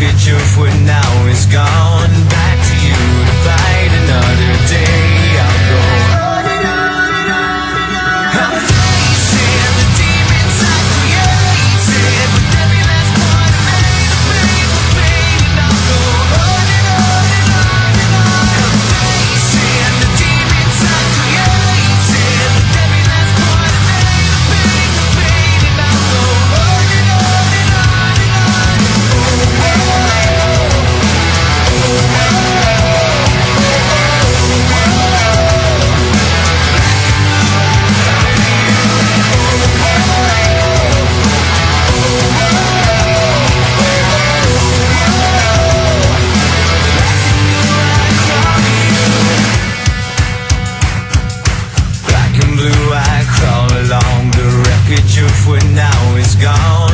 wreckage of what now is gone. Back to you to fight another day. I'll go on and on and on and on. I'm facing the demons I created with every last part of me to bring the pain. And I'll go on and on and on and on. I'm facing the demons I created with every last part of me to bring the pain. And I'll go on and on and on and on. Black and blue, I crawl along the wreckage of what now is gone.